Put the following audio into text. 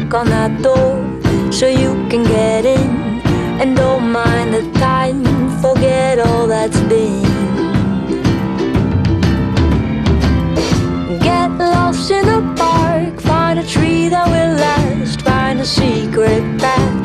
knock on that door so you can get in. And don't mind the time, forget all that's been. Get lost in the park, find a tree that will last, find a secret path